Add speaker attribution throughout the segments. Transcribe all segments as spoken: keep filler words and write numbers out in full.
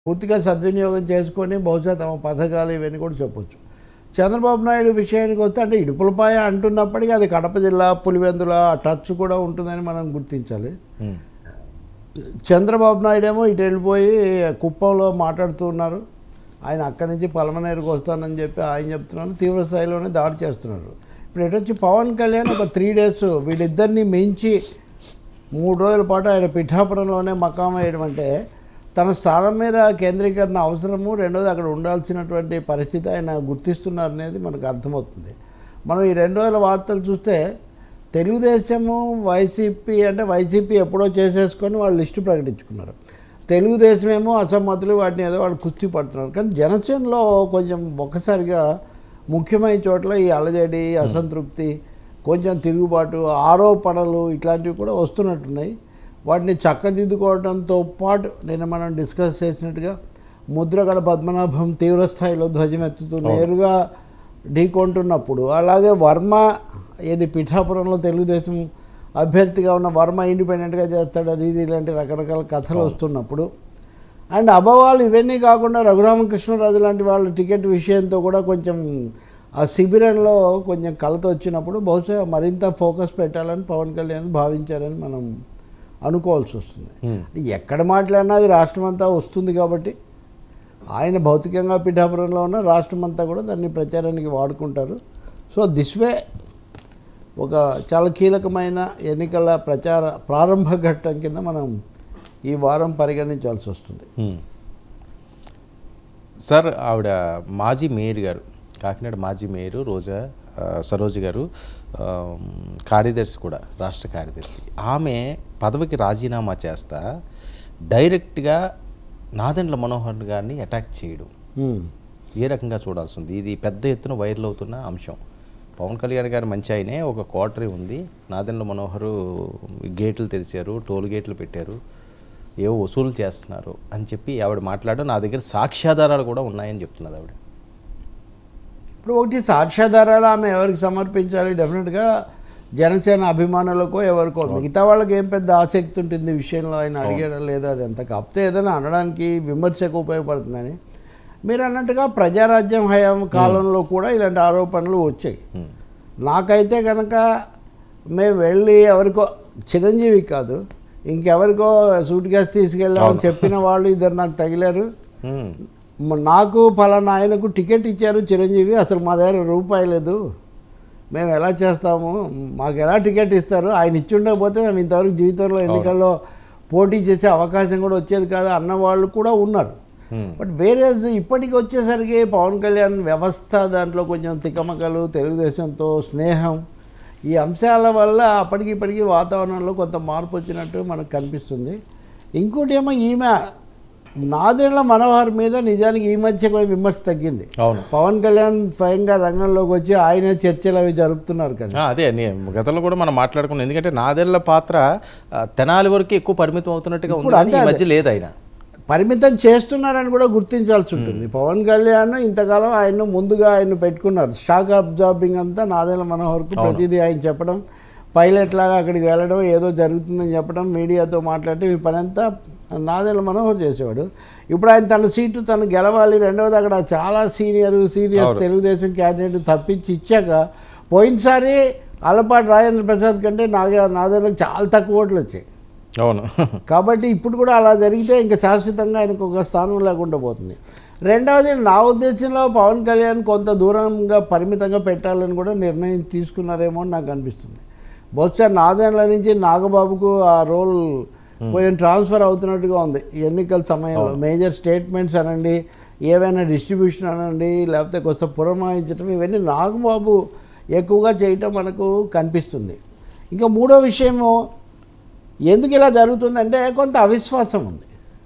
Speaker 1: పూర్తిగా సద్వినియోగం చేసుకొని బహుశా తమ పథకాలు ఇవన్నీ కూడా చెప్పొచ్చు. చంద్రబాబు నాయుడు విషయానికి వస్తే అంటే ఇడుపులపాయ అంటున్నప్పటికీ అది కడప జిల్లా పులివెందుల టచ్ కూడా ఉంటుందని మనం గుర్తించాలి. చంద్రబాబు నాయుడు ఏమో ఇటు వెళ్ళిపోయి కుప్పంలో మాట్లాడుతూ ఉన్నారు. ఆయన అక్కడి నుంచి పలమనేరుకు వస్తానని చెప్పి ఆయన చెప్తున్నారు. తీవ్ర స్థాయిలోనే దాడి చేస్తున్నారు. ఇప్పుడు ఎటు వచ్చి పవన్ కళ్యాణ్ ఒక త్రీ డేస్ వీళ్ళిద్దరిని మించి మూడు రోజుల పాటు ఆయన పిఠాపురంలోనే మకాం వేయడం అంటే తన స్థానం మీద కేంద్రీకరణ అవసరము, రెండోది అక్కడ ఉండాల్సినటువంటి పరిస్థితి ఆయన గుర్తిస్తున్నారు అనేది మనకు అర్థమవుతుంది. మనం ఈ రెండు రోజుల వార్తలు చూస్తే తెలుగుదేశము వైసీపీ అంటే వైసీపీ ఎప్పుడో చేసేసుకొని వాళ్ళు లిస్టు ప్రకటించుకున్నారు. తెలుగుదేశం ఏమో అసమ్మతులు వాటిని ఏదో వాళ్ళు కుస్తీ పడుతున్నారు. కానీ జనసేనలో కొంచెం ఒక్కసారిగా ముఖ్యమైన చోట్ల ఈ అలజడి, అసంతృప్తి, కొంచెం తిరుగుబాటు, ఆరోపణలు ఇట్లాంటివి కూడా వస్తున్నట్టున్నాయి. వాటిని చక్కదిద్దుకోవడంతో పాటు నేను మనం డిస్కస్ చేసినట్టుగా ముద్రగడ పద్మనాభం తీవ్రస్థాయిలో ధ్వజమెత్తుతూ నేరుగా ఢీకొంటున్నప్పుడు, అలాగే వర్మ ఏది పిఠాపురంలో తెలుగుదేశం అభ్యర్థిగా ఉన్న వర్మ ఇండిపెండెంట్గా చేస్తాడు అది ఇది ఇలాంటి రకరకాల కథలు వస్తున్నప్పుడు, అండ్ అభవాలు ఇవన్నీ కాకుండా రఘురామకృష్ణరాజు లాంటి వాళ్ళ టికెట్ విషయంతో కూడా కొంచెం ఆ శిబిరంలో కొంచెం కలత వచ్చినప్పుడు బహుశా మరింత ఫోకస్ పెట్టాలని పవన్ కళ్యాణ్ భావించారని మనం అనుకోవాల్సి వస్తుంది. ఎక్కడ మాట్లాడినా అది రాష్ట్రం అంతా వస్తుంది కాబట్టి ఆయన భౌతికంగా పిఠాపురంలో ఉన్న రాష్ట్రం అంతా కూడా దాన్ని ప్రచారానికి వాడుకుంటారు. సో దిస్ వే ఒక చాలా కీలకమైన ఎన్నికల ప్రచార ప్రారంభ ఘట్టం కింద మనం ఈ వారం పరిగణించాల్సి వస్తుంది.
Speaker 2: సార్, ఆవిడ మాజీ మేయర్ గారు, కాకినాడ మాజీ మేయరు రోజా సరోజ్ గారు కార్యదర్శి కూడా, రాష్ట్ర కార్యదర్శి, ఆమె పదవికి రాజీనామా చేస్తా డైరెక్ట్గా నాదెండ్ల మనోహర్ గారిని అటాక్ చేయడం ఏ రకంగా చూడాల్సి ఉంది? ఇది పెద్ద ఎత్తున వైరల్ అవుతున్న అంశం. పవన్ కళ్యాణ్ గారు మంచి ఆయనే, ఒక క్వార్టరీ ఉంది, నాదెండ్ల మనోహరు గేట్లు తెరిచారు, టోల్ గేట్లు పెట్టారు, ఏవో వసూలు చేస్తున్నారు అని చెప్పి ఆవిడ మాట్లాడడం, నా దగ్గర సాక్ష్యాధారాలు కూడా ఉన్నాయని చెప్తున్నది ఆవిడ.
Speaker 1: ఇప్పుడు ఒకటి సాక్ష్యాధారాలు ఆమె ఎవరికి సమర్పించాలి? డెఫినెట్గా జనసేన అభిమానులకో ఎవరికో, మిగతా వాళ్ళకి ఏం పెద్ద ఆసక్తి ఉంటుంది విషయంలో ఆయన అడిగడం లేదా, అది ఎంత కాకపోతే ఏదైనా అనడానికి విమర్శకు ఉపయోగపడుతుందని. మీరు అన్నట్టుగా ప్రజారాజ్యం హయాం కాలంలో కూడా ఇలాంటి ఆరోపణలు వచ్చాయి. నాకైతే కనుక మేము వెళ్ళి ఎవరికో, చిరంజీవి కాదు ఇంకెవరికో సూట్ కేసు తీసుకెళ్ళామని చెప్పిన వాళ్ళు ఇద్దరు నాకు తగిలారు. నాకు పలానా ఆయనకు టికెట్ ఇచ్చారు చిరంజీవి, అసలు మా దగ్గర రూపాయి లేదు, మేము ఎలా చేస్తాము, మాకు ఎలా టికెట్ ఇస్తారు, ఆయన ఇచ్చి ఉండకపోతే మేము ఇంతవరకు జీవితంలో ఎన్నికల్లో పోటీ చేసే అవకాశం కూడా వచ్చేది కాదు అన్న వాళ్ళు కూడా ఉన్నారు. బట్ వేరే ఇప్పటికి వచ్చేసరికి పవన్ కళ్యాణ్ వ్యవస్థ దాంట్లో కొంచెం తికమకలు, తెలుగుదేశంతో స్నేహం, ఈ అంశాల వల్ల అప్పటికి ఇప్పటికీ వాతావరణంలో కొంత మార్పు వచ్చినట్టు మనకు కనిపిస్తుంది. ఇంకోటి ఏమో ఈమె నాదెండ్ల మనోహర్ మీద నిజానికి ఈ మధ్య విమర్శ తగ్గింది. పవన్ కళ్యాణ్ స్వయంగా రంగంలోకి వచ్చి ఆయనే చర్చలు అవి జరుపుతున్నారు కదా.
Speaker 2: అదే గతంలో కూడా మనం మాట్లాడుకున్నాం, ఎందుకంటే నాదెండ్ల పాత్ర తెనాలి వరకు ఎక్కువ పరిమితం అవుతున్నట్టుగా ఉంది, ఈ మధ్య లేదు, ఆయన
Speaker 1: పరిమితం చేస్తున్నారని కూడా గుర్తించాల్సి ఉంటుంది. పవన్ కళ్యాణ్ ఇంతకాలం ఆయన ముందుగా ఆయన పెట్టుకున్నారు, షాక్ అబ్జార్బింగ్ అంతా నాదెండ్ల మనోహర్కు ప్రతిదీ ఆయన చెప్పడం, పైలట్ లాగా అక్కడికి వెళ్ళడం, ఏదో జరుగుతుందని చెప్పడం, మీడియాతో మాట్లాడటం, ఈ పని అంతా నాదెండ్ల మనోహర్ చేసేవాడు. ఇప్పుడు ఆయన తన సీటు తను గెలవాలి, రెండవది అక్కడ చాలా సీనియర్ సీరియస్ తెలుగుదేశం క్యాండిడేట్ తప్పించి ఇచ్చాక పోయినసారి అలపాటి రాజేంద్ర ప్రసాద్ కంటే నాగా నాదెండ్లకు చాలా తక్కువ ఓట్లు వచ్చాయి.
Speaker 2: అవును,
Speaker 1: కాబట్టి ఇప్పుడు కూడా అలా జరిగితే ఇంకా శాశ్వతంగా ఆయనకు ఒక స్థానం లేకుండా పోతుంది. రెండవది నా ఉద్దేశంలో పవన్ కళ్యాణ్ కొంత దూరంగా పరిమితంగా పెట్టాలని కూడా నిర్ణయం తీసుకున్నారేమో అని నాకు అనిపిస్తుంది. బహుశా నాదెండ్ల నుంచి నాగబాబుకు ఆ రోల్ కొంచెం ట్రాన్స్ఫర్ అవుతున్నట్టుగా ఉంది ఎన్నికల సమయంలో. మేజర్ స్టేట్మెంట్స్ అనండి, ఏవైనా డిస్ట్రిబ్యూషన్ అనండి, లేకపోతే కొంత పురమాయించడం, ఇవన్నీ నాగబాబు ఎక్కువగా చేయటం మనకు కనిపిస్తుంది. ఇంకా మూడో విషయము, ఎందుకు ఇలా జరుగుతుందంటే కొంత అవిశ్వాసం ఉంది.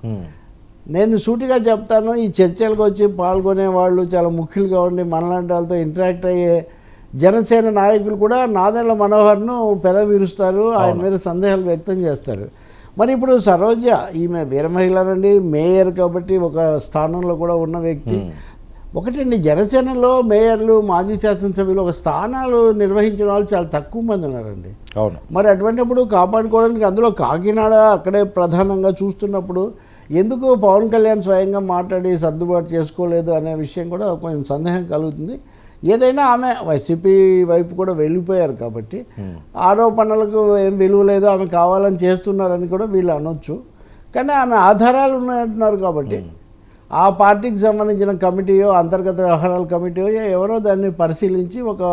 Speaker 1: నేను సూటిగా చెప్తాను, ఈ చర్చలకు వచ్చి పాల్గొనే వాళ్ళు చాలా ముఖ్యులుగా ఉండి మనలాంటి వాళ్ళతో ఇంటరాక్ట్ అయ్యే జనసేన నాయకులు కూడా నాదెండ్ల మనోహర్ను పెదవిరుస్తారు, ఆయన మీద సందేహాలు వ్యక్తం చేస్తారు. మరి ఇప్పుడు సరోజ ఈమె వీర మహిళనండి, మేయర్ కాబట్టి ఒక స్థానంలో కూడా ఉన్న వ్యక్తి. ఒకటండి, జనసేనలో మేయర్లు, మాజీ శాసనసభ్యులు ఒక స్థానాలు నిర్వహించిన వాళ్ళు చాలా తక్కువ మంది ఉన్నారండి.
Speaker 2: అవును,
Speaker 1: మరి అటువంటిప్పుడు కాపాడుకోవడానికి, అందులో కాకినాడ అక్కడే ప్రధానంగా చూస్తున్నప్పుడు ఎందుకు పవన్ కళ్యాణ్ స్వయంగా మాట్లాడి సర్దుబాటు చేసుకోలేదు అనే విషయం కూడా కొంచెం సందేహం కలుగుతుంది. ఏదైనా ఆమె వైసీపీ వైపు కూడా వెళ్ళిపోయారు కాబట్టి ఆరోపణలకు ఏం విలువ లేదు, ఆమె కావాలని చేస్తున్నారని కూడా వీళ్ళు అనొచ్చు. కానీ ఆమె ఆధారాలు ఉన్నాయంటున్నారు కాబట్టి ఆ పార్టీకి సంబంధించిన కమిటీయో అంతర్గత వ్యవహారాల కమిటీయో ఎవరో దాన్ని పరిశీలించి ఒక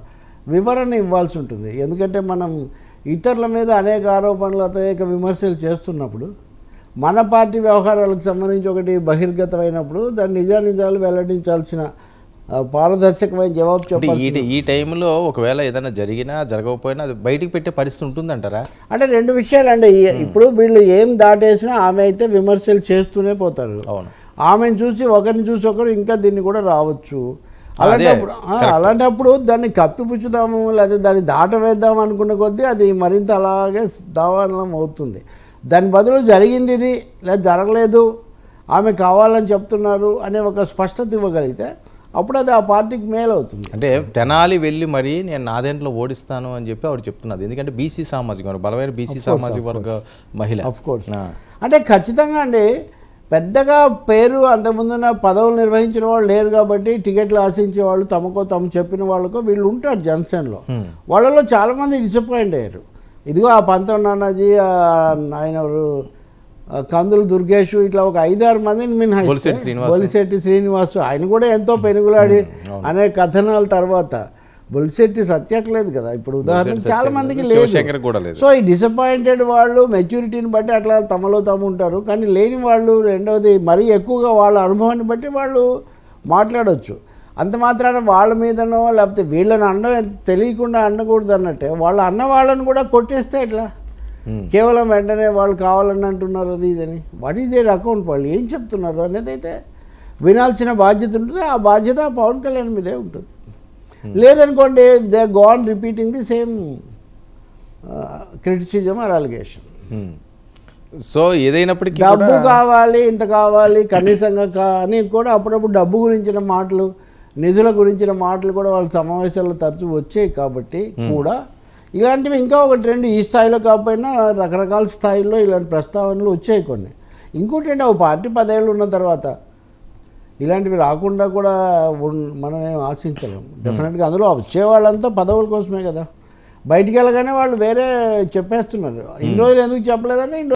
Speaker 1: వివరణ ఇవ్వాల్సి ఉంటుంది. ఎందుకంటే మనం ఇతరుల మీద అనేక ఆరోపణలు అనేక విమర్శలు చేస్తున్నప్పుడు మన పార్టీ వ్యవహారాలకు సంబంధించి ఒకటి బహిర్గతమైనప్పుడు దాని నిజానిజాలు వెల్లడించాల్సిన పారదర్శకమైన జవాబు చెప్పాలి.
Speaker 2: ఈ ఈ టైంలో ఒకవేళ ఏదైనా జరిగినా జరగకపోయినా అది బయటికి పెట్టే పరిస్థితి ఉంటుందంటారా?
Speaker 1: అంటే రెండు విషయాలు అండి. ఇప్పుడు వీళ్ళు ఏం దాటేసినా ఆమె అయితే విమర్శలు చేస్తూనే పోతారు.
Speaker 2: అవును,
Speaker 1: ఆమెను చూసి ఒకరిని చూసి ఒకరు ఇంకా దీన్ని కూడా రావచ్చు. అలాంటప్పుడు అలాంటప్పుడు దాన్ని కప్పిపుచ్చుదాము లేదా దాన్ని దాటవేద్దాం అనుకున్న కొద్దీ అది మరింత అలాగే దావానం అవుతుంది. దాని బదులు జరిగింది ఇది లేదా జరగలేదు, ఆమె కావాలని చెప్తున్నారు అనే ఒక స్పష్టత ఇవ్వగలిగితే అప్పుడు అది ఆ పార్టీకి మేలు అవుతుంది.
Speaker 2: అంటే తెనాలి వెళ్ళి మరి నేను నాదేంట్లో ఓడిస్తాను అని చెప్పి ఆవిడ చెప్తున్నది. ఎందుకంటే బీసీ సామాజిక వర్గం, బలమైన బీసీ సామాజిక వర్గ మహిళ.
Speaker 1: ఆఫ్ కోర్స్ అంటే ఖచ్చితంగా అండి. పెద్దగా పేరు అంతకుముందున్న పదవులు నిర్వహించిన వాళ్ళు లేరు కాబట్టి టికెట్లు ఆశించే వాళ్ళు తమకో తమ చెప్పిన వాళ్ళకో వీళ్ళు ఉంటారు జనసేనలో. వాళ్ళలో చాలామంది డిసప్పాయింట్ అయ్యారు. ఇదిగో ఆ పంతం నానాజీ, ఆయన ఎవరు కందులు దుర్గేష్, ఇట్లా ఒక ఐదారు మందిని మినహాయిస్తే బొలిశెట్టి శ్రీనివాసు ఆయన కూడా ఎంతో పెనుగులాడి అనే కథనాల తర్వాత బొలిశెట్టి సత్యకు లేదు కదా ఇప్పుడు ఉదాహరణకు చాలా మందికి లేదు. సో ఈ డిసప్పాయింటెడ్ వాళ్ళు మెచ్యూరిటీని బట్టి అట్లా తమలో తాము ఉంటారు. కానీ లేని వాళ్ళు రెండవది మరీ ఎక్కువగా వాళ్ళ అనుభవాన్ని బట్టి వాళ్ళు మాట్లాడవచ్చు. అంత మాత్రాన వాళ్ళ మీదనో లేకపోతే వీళ్ళని అండం తెలియకుండా అనకూడదు అన్నట్టే వాళ్ళ అన్న వాళ్ళని కూడా కొట్టేస్తే ఎట్లా? కేవలం వెంటనే వాళ్ళు కావాలని అంటున్నారు అది ఇదని. వాట్ ఈజ్ దేర్ అకౌంట్, వాళ్ళు ఏం చెప్తున్నారు అనేది అయితే వినాల్సిన బాధ్యత ఉంటుంది. ఆ బాధ్యత పవన్ కళ్యాణ్ మీదే ఉంటుంది. లేదనుకోండి they go on repeating the same criticism or allegation.
Speaker 2: So ఏదైనప్పటికీ
Speaker 1: డబ్బు కావాలి, ఇంత కావాలి కనీసంగా కానీ కూడా అప్పుడప్పుడు డబ్బు గురించిన మాటలు, నిధుల గురించిన మాటలు కూడా వాళ్ళ సమావేశాల్లో తరచూ వచ్చాయి. కాబట్టి కూడా ఇలాంటివి ఇంకా ఒక ట్రెండ్, ఈ స్థాయిలో కాకపోయినా రకరకాల స్థాయిల్లో ఇలాంటి ప్రస్తావనలు వచ్చాయి కొన్ని. ఇంకోటి ఏంటి, ఒక పార్టీ పదేళ్ళు ఉన్న తర్వాత ఇలాంటివి రాకుండా కూడా మనం ఏం ఆశించలేము. డెఫినెట్గా అందులో వచ్చే వాళ్ళంతా పదవుల కోసమే కదా. బయటికి వెళ్ళగానే వాళ్ళు వేరే చెప్పేస్తున్నారు. ఇన్ని రోజులు ఎందుకు చెప్పలేదని